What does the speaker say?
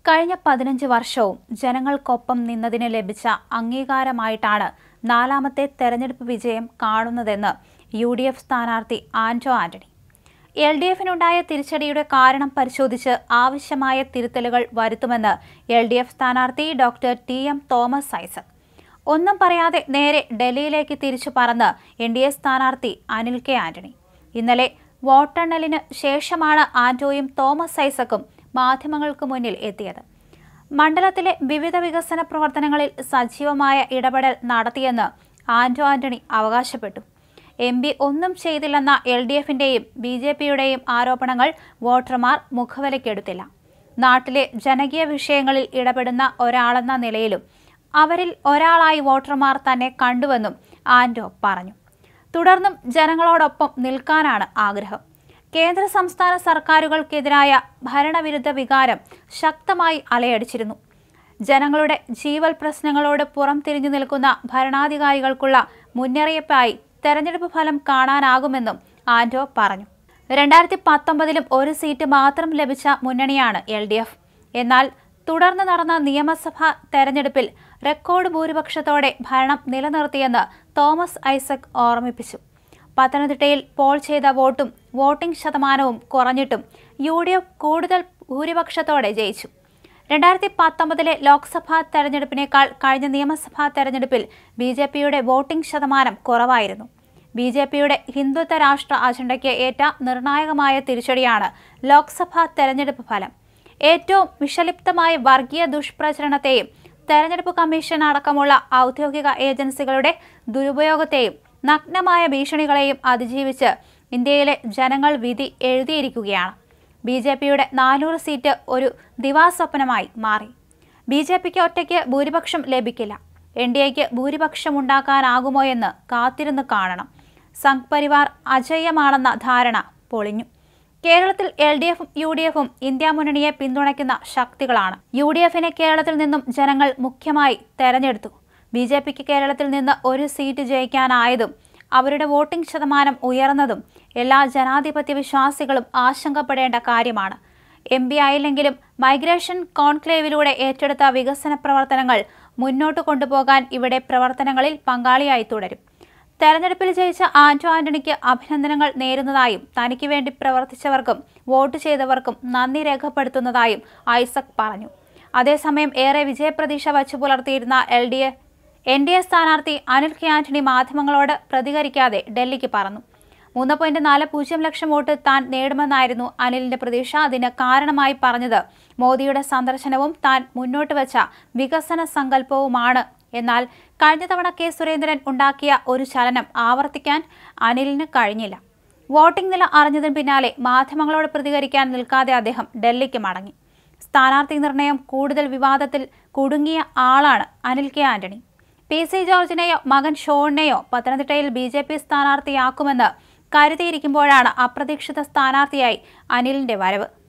കഴിഞ്ഞ 15 വർഷവും ജനങ്ങൾക്കൊപ്പം നിന്നതിന് ലഭിച്ച അംഗീകാരമായിട്ടാണ് നാലാമത്തെ തെരഞ്ഞെടുപ്പ് വിജയം കാണുന്നതെന്ന് യു.ഡി.എഫ് സ്ഥാനാർത്ഥി ആന്റോ ആന്റണി. എൽ.ഡി.എഫിനുണ്ടായ തിരിച്ചടിയുടെ കാരണം പരിശോധിച്ച് ആവശ്യമായ തിരുത്തലുകൾ വരുത്തുമെന്ന് എൽ.ഡി.എഫ് സ്ഥാനാർത്ഥി ഡോക്ടർ ടി.എം. തോമസ് ഐസക്. ഒന്നും പറയാതെ നേരെ ഡൽഹിയിലേക്ക് തിരിച്ചു പറന്ന് എൻ.ഡി.എ സ്ഥാനാർത്ഥി അനിൽ കെ ആന്റണി. ഇന്നലെ വോട്ടെണ്ണലിന് ശേഷമാണ് ആന്റോയും തോമസ് ഐസക്കും മാധ്യമങ്ങൾക്ക് മുന്നിൽ എത്തിയത്. മണ്ഡലത്തിലെ വിവിധ വികസന പ്രവർത്തനങ്ങളിൽ സജീവമായ ഇടപെടൽ നടത്തിയെന്ന് ആന്റോ ആന്റണി അവകാശപ്പെട്ടു. എം.പി ഒന്നും ചെയ്തില്ലെന്ന എൽ.ഡി.എഫിന്റെയും ബി.ജെ.പിയുടെയും ആരോപണങ്ങൾ വോട്ടർമാർ മുഖവിലക്കെടുത്തില്ല. നാട്ടിലെ ജനകീയ വിഷയങ്ങളിൽ ഇടപെടുന്ന ഒരാളെന്ന നിലയിലും അവരിൽ ഒരാളായി വോട്ടർമാർ തന്നെ കണ്ടുവെന്നും ആന്റോ പറഞ്ഞു. തുടർന്നും ജനങ്ങളോടൊപ്പം നിൽക്കാനാണ് ആഗ്രഹം. കേന്ദ്ര സംസ്ഥാന സർക്കാരുകൾക്കെതിരായ ഭരണവിരുദ്ധ വികാരം ശക്തമായി അലയടിച്ചിരുന്നു. ജനങ്ങളുടെ ജീവൽ പ്രശ്നങ്ങളോട് പുറംതിരിഞ്ഞു നിൽക്കുന്ന ഭരണാധികാരികൾക്കുള്ള മുന്നറിയിപ്പായി തെരഞ്ഞെടുപ്പ് ഫലം കാണാനാകുമെന്നും ആന്റോ പറഞ്ഞു. 2019 ഒരു സീറ്റ് മാത്രം ലഭിച്ച മുന്നണിയാണ് എൽ.ഡി.എഫ്. എന്നാൽ തുടർന്ന് നടന്ന നിയമസഭാ തെരഞ്ഞെടുപ്പിൽ റെക്കോർഡ് ഭൂരിപക്ഷത്തോടെ ഭരണം നിലനിർത്തിയെന്ന് തോമസ് ഐസക് ഓർമ്മിപ്പിച്ചു. പത്തനംതിട്ടയിൽ പോൾ ചെയ്ത വോട്ടിംഗ് ശതമാനവും കുറഞ്ഞിട്ടും യു.ഡി.എഫ് കൂടുതൽ ഭൂരിപക്ഷത്തോടെ ജയിച്ചു. 2019 ലോക്സഭാ തെരഞ്ഞെടുപ്പിനേക്കാൾ കഴിഞ്ഞ നിയമസഭാ തെരഞ്ഞെടുപ്പിൽ ബി.ജെ.പിയുടെ വോട്ടിംഗ് ശതമാനം കുറവായിരുന്നു. ബി.ജെ.പിയുടെ ഹിന്ദുത്വ രാഷ്ട്ര അജണ്ടയ്ക്ക് ഏറ്റ നിർണായകമായ തിരിച്ചടിയാണ് ലോക്സഭാ തെരഞ്ഞെടുപ്പ് ഫലം. ഏറ്റവും വിഷലിപ്തമായ വർഗീയ ദുഷ്പ്രചരണത്തെയും തെരഞ്ഞെടുപ്പ് കമ്മീഷൻ അടക്കമുള്ള ഔദ്യോഗിക ഏജൻസികളുടെ ദുരുപയോഗത്തെയും നഗ്നമായ ഭീഷണികളെയും അതിജീവിച്ച് ഇന്ത്യയിലെ ജനങ്ങൾ വിധി എഴുതിയിരിക്കുകയാണ്. ബി.ജെ.പിയുടെ 400 സീറ്റ് ഒരു ദിവാസ്വപ്നമായി മാറി. ബി.ജെ.പിക്ക് ഒറ്റയ്ക്ക് ഭൂരിപക്ഷം ലഭിക്കില്ല. എൻ.ഡി.എക്ക് ഭൂരിപക്ഷമുണ്ടാക്കാനാകുമോ എന്ന് കാത്തിരുന്ന് കാണണം. സംഘ് പരിവാർ അജയ്യമാണെന്ന ധാരണ പൊളിഞ്ഞു. കേരളത്തിൽ എൽ.ഡി.എഫും യു.ഡി.എഫും ഇന്ത്യ മുന്നണിയെ പിന്തുണയ്ക്കുന്ന ശക്തികളാണ്. യു.ഡി.എഫിനെ കേരളത്തിൽ നിന്നും ജനങ്ങൾ മുഖ്യമായി തെരഞ്ഞെടുത്തു. ബി.ജെ.പിക്ക് കേരളത്തിൽ നിന്ന് ഒരു സീറ്റ് ജയിക്കാനായതും അവരുടെ വോട്ടിംഗ് ശതമാനം ഉയർന്നതും എല്ലാ ജനാധിപത്യ വിശ്വാസികളും ആശങ്കപ്പെടേണ്ട കാര്യമാണ്. എം.പി ആയില്ലെങ്കിലും മൈഗ്രേഷൻ കോൺക്ലേവിലൂടെ ഏറ്റെടുത്ത വികസന പ്രവർത്തനങ്ങൾ മുന്നോട്ട് കൊണ്ടുപോകാൻ ഇവിടെ പ്രവർത്തനങ്ങളിൽ പങ്കാളിയായി തുടരും. തെരഞ്ഞെടുപ്പിൽ ജയിച്ച ആന്റോ ആന്റണിക്ക് അഭിനന്ദനങ്ങൾ നേരുന്നതായും തനിക്ക് വേണ്ടി പ്രവർത്തിച്ചവർക്കും വോട്ട് ചെയ്തവർക്കും നന്ദി രേഖപ്പെടുത്തുന്നതായും ഐസക് പറഞ്ഞു. അതേസമയം ഏറെ വിജയപ്രതീക്ഷ വച്ചു പുലർത്തിയിരുന്ന എൻ.ഡി.എ സ്ഥാനാർത്ഥി അനിൽ കെ ആന്റണി മാധ്യമങ്ങളോട് പ്രതികരിക്കാതെ ഡൽഹിക്ക് പറന്നു. 3.40 ലക്ഷം വോട്ട് താൻ നേടുമെന്നായിരുന്നു അനിലിന്റെ പ്രതീക്ഷ. അതിന് കാരണമായി പറഞ്ഞത് മോദിയുടെ സന്ദർശനവും താൻ മുന്നോട്ട് വെച്ച വികസന സങ്കല്പവുമാണ്. എന്നാൽ കഴിഞ്ഞ തവണ കെ സുരേന്ദ്രൻ ഉണ്ടാക്കിയ ഒരു ചലനം ആവർത്തിക്കാൻ അനിലിന് കഴിഞ്ഞില്ല. വോട്ടിംഗ് നില അറിഞ്ഞതിന് പിന്നാലെ മാധ്യമങ്ങളോട് പ്രതികരിക്കാൻ നിൽക്കാതെ അദ്ദേഹം ഡൽഹിക്ക് മടങ്ങി. സ്ഥാനാർത്ഥി നിർണയം കൂടുതൽ വിവാദത്തിൽ കുടുങ്ങിയ ആളാണ് അനിൽ കെ ആന്റണി. പി.സി. ജോർജിനെയോ മകൻ ഷോണിനെയോ പത്തനംതിട്ടയിൽ ബി.ജെ.പി സ്ഥാനാർത്ഥിയാക്കുമെന്ന് കരുതിയിരിക്കുമ്പോഴാണ് അപ്രതീക്ഷിത സ്ഥാനാർത്ഥിയായി അനിലിന്റെ വരവ്.